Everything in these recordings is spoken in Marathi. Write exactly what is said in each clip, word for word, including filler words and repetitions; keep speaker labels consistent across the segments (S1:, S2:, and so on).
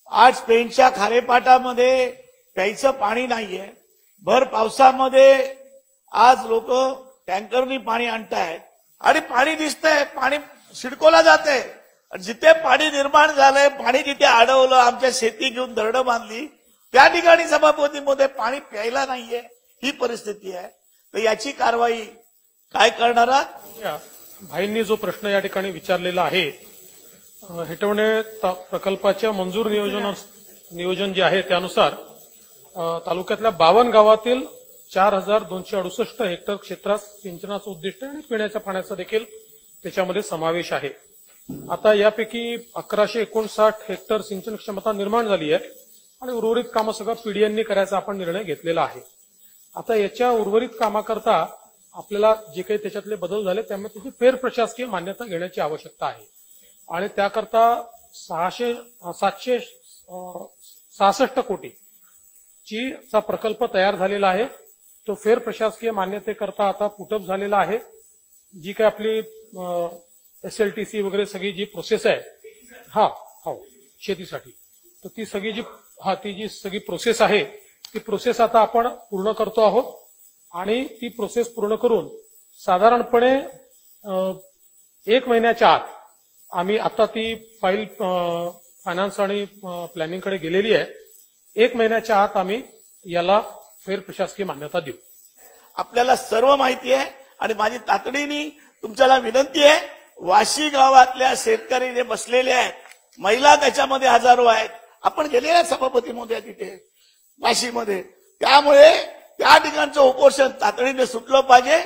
S1: आज पेंचच्या खारेपाटामध्ये प्यायचं पाणी नाहीये. भर पावसामध्ये आज लोक टँकरनी पाणी आणतायत आणि पाणी दिसतंय, पाणी सिडकोला जाते. जिथे पाणी निर्माण झालंय, पाणी जिथे अडवलं, आमच्या शेती घेऊन दरडं बांधली, त्या ठिकाणी सभापतीमध्ये पाणी प्यायला नाहीये, ही परिस्थिती आहे. तर याची कारवाई काय करणार आहात?
S2: भाईंनी जो प्रश्न या ठिकाणी विचारलेला आहे, हेटवणे प्रकल्पाच्या मंजूर नियोजन नियोजन जे आहे त्यानुसार तालुक्यातल्या बावन्न गावातील चार हजार दोनशे अडुसष्ट हेक्टर क्षेत्रात सिंचनाचं उद्दिष्ट आणि पिण्याच्या पाण्याचा देखील त्याच्यामध्ये समावेश आहे. आता यापैकी अकराशे एकोणसाठ हेक्टर सिंचन क्षमता निर्माण झाली आहे आणि उर्वरित कामं सगळं पीडीएननी करायचा आपण निर्णय घेतलेला आहे. आता याच्या उर्वरित कामाकरता आपल्याला जे काही त्याच्यातले बदल झाले त्यामुळे त्याची फेर प्रशासकीय मान्यता घेण्याची आवश्यकता आहे आणि त्याकरता सहाशे सातशे सहासष्ट कोटी ची चा प्रकल्प तयार झालेला आहे. तो फेर प्रशासकीय मान्यतेकरता आता पुटअप झालेला आहे. जी काही आपली एसएलटीसी वगैरे सगळी जी प्रोसेस आहे, हा हो शेतीसाठी, तर ती सगळी जी हा ती जी सगळी प्रोसेस आहे ती प्रोसेस आता आपण पूर्ण करतो आहोत आणि ती प्रोसेस पूर्ण करून साधारणपणे एक महिन्याच्या आत आम्ही आता ती फाईल फायनान्स आणि प्लॅनिंगकडे गेलेली आहे. एक महिन्याच्या आत आम्ही याला फेर प्रशासकीय मान्यता देऊ.
S1: आपल्याला सर्व माहिती आहे आणि माझी तातडीने तुमच्याला विनंती आहे, वाशी गावातल्या शेतकरी जे बसलेले आहेत, महिला त्याच्यामध्ये हजारो आहेत, आपण गेलेले आहेत सभापती महोदया तिथे वाशीमध्ये, त्यामुळे त्या ठिकाणचं उपोषण तातडीने सुटलं पाहिजे.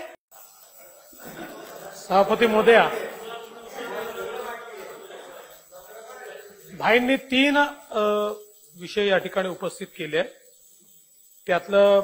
S2: सभापती महोदया, भाईंनी तीन विषय या ठिकाणी उपस्थित केले. त्यातलं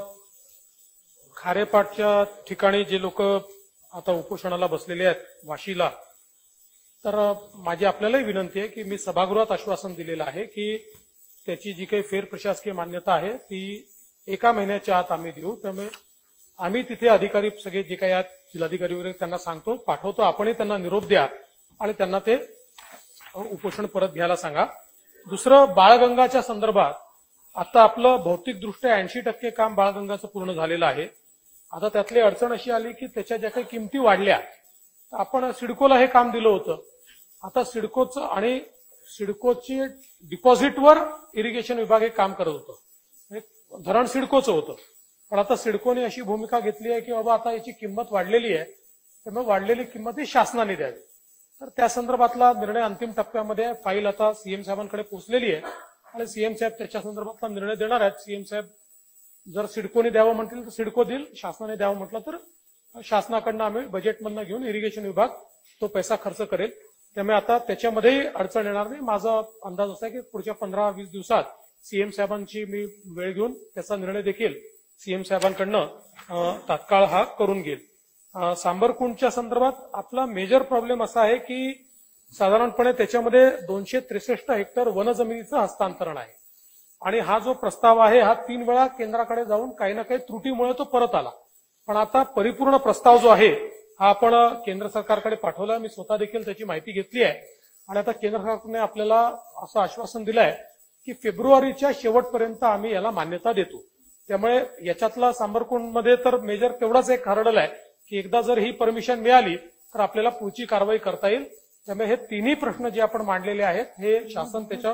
S2: खारेपाटच्या ठिकाणी जे लोक आता उपोषणाला बसलेले आहेत वाशीला, तर माझी आपल्यालाही विनंती आहे की मी सभागृहात आश्वासन दिलेलं आहे की त्याची जी काही फेर प्रशासकीय मान्यता आहे ती एका महिन्याच्या आत आम्ही देऊ. त्यामुळे आम्ही तिथे अधिकारी सगळे जे काही आहेत जिल्हाधिकारी वगैरे त्यांना सांगतो, पाठवतो, आपणही त्यांना निरोप द्या आणि त्यांना ते उपोषण परत घ्यायला सांगा. दुसरं, बाळगंगाच्या संदर्भात आता आपलं भौतिकदृष्ट्या ऐंशी टक्के काम बाळगंगाचं पूर्ण झालेलं आहे. आता त्यातली अडचण अशी आली की त्याच्या ज्या काही किमती वाढल्या, आपण सिडकोला हे काम दिलं होतं. आता सिडकोचं आणि सिडकोची डिपॉझिटवर इरिगेशन विभाग हे काम करत होतं, धरण सिडकोचं होतं. पण आता सिडकोने अशी भूमिका घेतली आहे की बाबा आता याची किंमत वाढलेली आहे, त्यामुळे वाढलेली किंमत ही शासनाने द्यावी. तर त्या संदर्भातला निर्णय अंतिम टप्प्यामध्ये, फाईल आता सीएम साहेबांकडे पोहोचलेली आहे आणि सीएम साहेब त्याच्या संदर्भातला निर्णय देणार आहेत. सीएम साहेब जर सिडकोने द्यावं म्हटलं तर सिडको देईल, शासनाने द्यावं म्हटलं तर शासनाकडनं आम्ही बजेटमधनं घेऊन इरिगेशन विभाग तो पैसा खर्च करेल. त्यामुळे आता त्याच्यामध्येही अडचण येणार नाही. माझा अंदाज असा आहे की पुढच्या पंधरा वीस दिवसात सीएम साहेबांची मी वेळ घेऊन त्याचा निर्णय देखील सीएम साहेबांकडनं तात्काळ हा करून घेईल. सांबरकुंडच्या संदर्भात आपला मेजर प्रॉब्लेम असा आहे की साधारणपणे त्याच्यामध्ये दोनशे त्रेसष्ट हेक्टर वनजमिनीचं हस्तांतरण आहे आणि हा जो प्रस्ताव आहे हा तीन वेळा केंद्राकडे जाऊन काही ना काही त्रुटीमुळे तो परत आला. पण आता परिपूर्ण प्रस्ताव जो आहे हा आपण केंद्र सरकारकडे पाठवला. मी स्वतः देखील त्याची माहिती घेतली आहे आणि आता केंद्र सरकारने आपल्याला असं आश्वासन दिलं आहे की फेब्रुवारीच्या शेवटपर्यंत आम्ही याला मान्यता देतो. त्यामुळे याच्यातला सांबरकुंडमध्ये तर मेजर तेवढाच एक हर्डल आहे की एकदा जर ही परमिशन मिळाली तर आपल्याला पुढची कारवाई करता येईल. त्यामुळे हे तिन्ही प्रश्न जे आपण मांडलेले आहेत हे शासन त्याच्यावर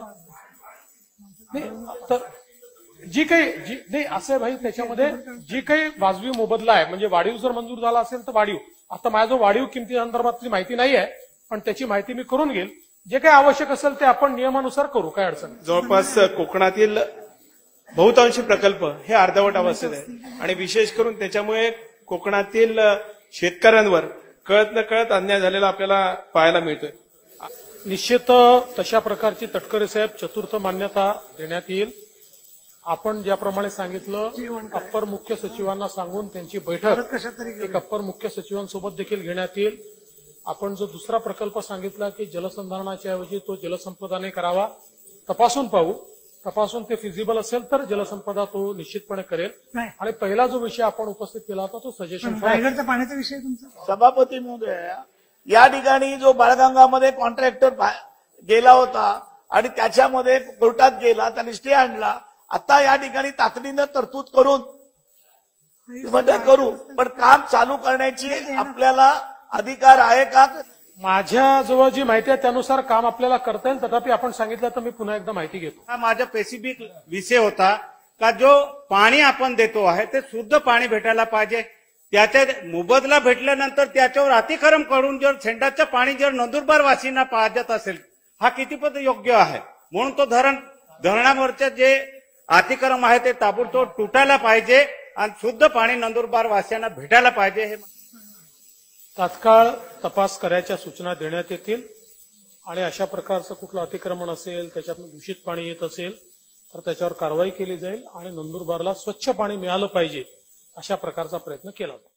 S2: तर जी काही जी नाही असे भाई त्याच्यामध्ये जी काही वाजवी मोबदला आहे, म्हणजे वाढीव जर मंजूर झाला असेल तर वाढीव, आता माझ्या जो वाढीव किमती संदर्भातली माहिती नाही आहे पण त्याची माहिती मी करून घेईल. जे काही आवश्यक असेल ते आपण नियमानुसार करू, काय अडचण.
S3: जवळपास कोकणातील बहुतांशी प्रकल्प हे अर्धवट अवस्थेत आहे आणि विशेष करून त्याच्यामुळे कोकणातील शेतकऱ्यांवर कळत न कळत अन्याय झालेला आपल्याला पाहायला मिळतोय.
S2: निश्चित तशा प्रकारची तटकरे साहेब चतुर्थ मान्यता देण्यात येईल. आपण ज्याप्रमाणे सांगितलं अप्पर मुख्य सचिवांना सांगून त्यांची बैठक एक अप्पर मुख्य सचिवांसोबत देखील घेण्यात येईल. आपण जो दुसरा प्रकल्प सांगितला की जलसंधारणाच्या ऐवजी तो जलसंपदाने करावा, तपासून पाहू, तपासून ते फिजिबल असेल तर जलसंपदा तो निश्चितपणे करेल. आणि पहिला जो विषय आपण उपस्थित केला होता तो सजेशन
S4: रायगडचा पाण्याचा विषय तुमचा.
S1: सभापती महोदय, या ठिकाणी जो बाळगंगामध्ये कॉन्ट्रॅक्टर गेला होता आणि त्याच्यामध्ये कोर्टात गेला, त्यांनी स्टे आणला. आता या ठिकाणी तातडीनं तरतूद करून म्हणजे करू, पण काम चालू करण्याची आपल्याला अधिकार आहे का?
S2: माझ्याजवळ जी माहिती आहे त्यानुसार काम आपल्याला करता येईल. तथापि आपण सांगितलं तर मी पुन्हा एकदा माहिती घेतो.
S4: हा माझा स्पेसिफिक विषय होता का जो पाणी आपण देतो आहे ते शुद्ध पाणी भेटायला पाहिजे. त्याच्या मोबदला भेटल्यानंतर त्याच्यावर अतिक्रम करून जर सेंडाचं पाणी जर नंदुरबार वासींना पाजत असेल हा कितीपत योग्य आहे. म्हणून तो धरण धरणावरचे जे अतिक्रम आहे ते ताबडतोब तुटायला पाहिजे आणि शुद्ध पाणी नंदुरबार वासियांना भेटायला पाहिजे. हे
S2: तात्काळ तपास करायच्या सूचना देण्यात येतील आणि अशा प्रकारचं कुठलं अतिक्रमण असेल, त्याच्यातून दूषित पाणी येत असेल तर त्याच्यावर कारवाई केली जाईल आणि नंदुरबारला स्वच्छ पाणी मिळालं पाहिजे अशा प्रकारचा प्रयत्न केला जाईल.